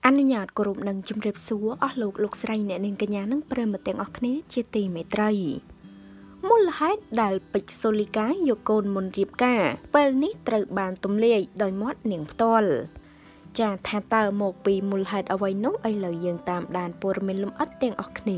អនុញ្ញាតគោរពនឹងជំរាបសួរអស់លោកស្រីអ្នកនាងកញ្ញានិងប្រិយមិត្តទាំងអស់គ្នាជាទីមេត្រីមូលហេតុដែលពេជ្រសូលីកាយកកូនមុនរៀបការពេលនេះត្រូវបានទម្លាយដោយមាត់នាងផ្ទាល់ចាថាតើមកពីមូលហេតុអ្វីនោះឥឡូវយើងតាមដានព័ត៌មានលម្អិតទាំងអស់គ្នា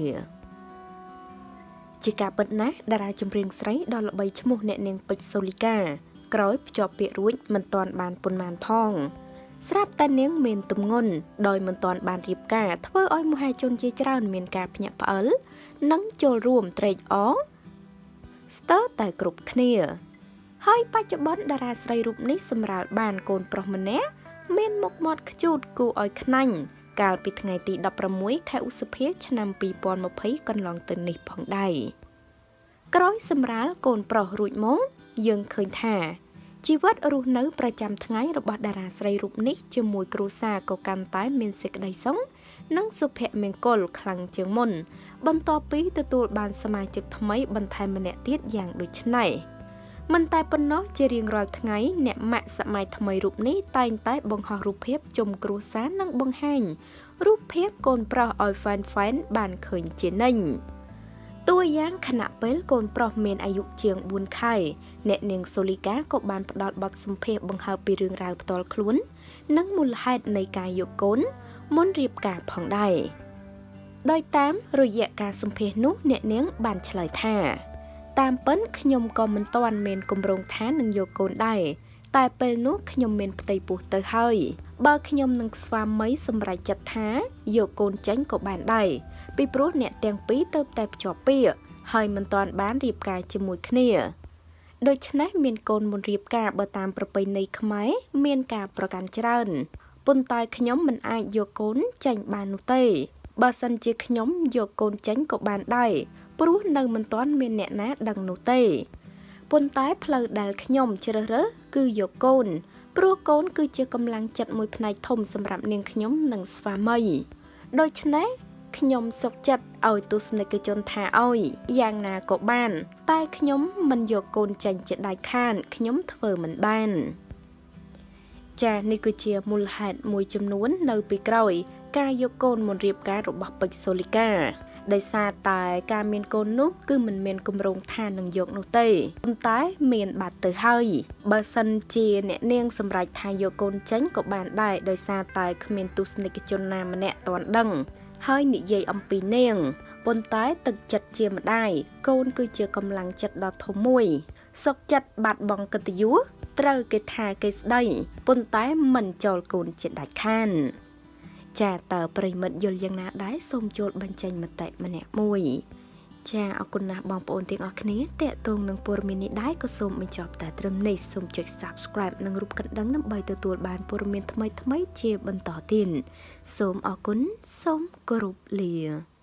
ជាការពិតណាស់តារាចម្រៀងស្រីដ៏ល្បីឈ្មោះអ្នកនាងពេជ្រសូលីកាក្រោយភ្ជាប់ពាក្យរួចមិនទាន់បានប៉ុន្មានផងស្រាប់តែនាងមានទម្ងន់ដោយមិនទាន់បានរៀបការធ្វើឲ្យមហាជនជាច្រើនមានការភ្ញាក់ផ្អើលនិងចូលរួមត្រេកអរស្ទើរតែគ្រប់គ្នាហើយបច្ចុប្បន្នតារាស្រីរូបនេះសម្រាលបានកូនប្រុសម្នាក់មានមុខមាត់ខ្ជូតគួរឲ្យខ្នាញ់កាលពីថ្ងៃទី16ខែឧសភាឆ្នាំ2020កន្លងទៅនេះផងដែរក្រោយសម្រាលកូនប្រុសរួចមកយើងឃើញថាជីវិតរស់នៅប្រចាំថ្ងៃរបស់តារាស្រីរូបនេះជាមួយគ្រួសារក៏កាន់តែមានសេចក្តីសុខនិងសុភមង្គលខ្លាំងជាងមុនបន្ទាប់ពីទទួលបានសមាជិកថ្មីបន្ថែមម្នាក់ទៀតយ៉ាងដូចនេះមិនតែប៉ុណ្ណោះជារៀងរាល់ថ្ងៃអ្នកម៉ាក់សម័យថ្មីរូបនេះតែងតែបង្ហោះរូបភាពជុំគ្រួសារនិងបង្ហាញរូបភាពកូនប្រុសឲ្យហ្វេនបានឃើញជានិញតួយ៉ាងខណៈពេលកូនប្រុសមានអាយុជាង4ខែអ្នកនាងសូលីកាក៏បានផ្ដល់បទសម្ភាសន៍បង្ហើបពីរឿងរ៉ាវផ្ទាល់ខ្លួននិងមូលហេតុនៃការយកកូនមុនរៀបការផងដែរដោយតាមរយៈការសម្ភាសន៍នោះអ្នកនាងបានឆ្លើយថាតាមពិតខ្ញុំក៏មិនទាន់មានគម្រោងថានឹងយកកូនដែរតែពេលនោះខ្ញុំមានផ្ទៃពោះទៅហើយបើខ្ញុំនឹងស្វាមីសម្រេចចិត្តថាយកកូនចេញក៏បានដែរពីព្រោះអ្នកទាំងពីរទៅតែភ្ជាប់ពាក្យហើយមិនទាន់បានរៀបការជាមួយគ្នាដូច្នេះមានកូនមុនរៀបការបើតាមប្រពៃណីខ្មែរមានការប្រកាន់ច្រើនប៉ុន្តែខ្ញុំមិនអាចយកកូនចេញបាននោះទេបើសិនជាខ្ញុំយកកូនចេញក៏បានដែរព្រោះនៅមិនទាន់មានអ្នកណាដឹងនោះទេប៉ុន្តែផ្លូវដែលខ្ញុំជ្រើសរើសគឺយកកូនព្រោះកូនគឺជាកម្លាំងចិត្តមួយផ្នែកធំសម្រាប់នាងខ្ញុំនិងស្វាមីដូច្នេះខ្ញុំសុខចិត្តឲ្យទស្សនិកជនថាឲ្យយ៉ាងណាក៏បានតែខ្ញុំមិនយកកូនចេញជាដាច់ខាតខ្ញុំធ្វើមិនបានចានេះគឺជាមូលហេតុមួយចំនួននៅពីក្រោយការយកកូនមុនរៀបការរបស់ពេជ្រសូលីកាដោយសារតែការមានកូននោះគឺមិនមានគម្រោងថានឹងយកនោះទេប៉ុន្តែមានបាត់ទៅហើយបើសិនជាអ្នកនាងសម្រេចថាយកកូនចេញក៏បានដែរដោយសារតែគ្មានទស្សនិកជនណាម្នាក់ទាន់ដឹងហើយនិយាយអំពីនាងប៉ុន្តែទឹកចិត្តជាម្ដាយកូនគឺជាកម្លាំងចិត្តដ៏ធំមួយសុខចិត្តបាត់បង់កិត្តិយសត្រូវគេថាគេស្ដីប៉ុន្តែមិនចូលកូនជាដាច់ខាតចាតើប្រិមិត្តយល់យ៉ាងណាដែរសូមចូលបញ្ចេញមតិម្នាក់មួយចាអរគុណណាស់បងប្អូនទាំងអស់គ្នាតេតងនឹងព័ត៌មាននេះដែរក៏សូមបញ្ចប់តែត្រឹមនេះសូមចុច Subscribe និងរូបកណ្ដឹងដើម្បីទទួលបានព័ត៌មានថ្មីៗជាបន្តទៀតសូមអរគុណសូមគោរពលា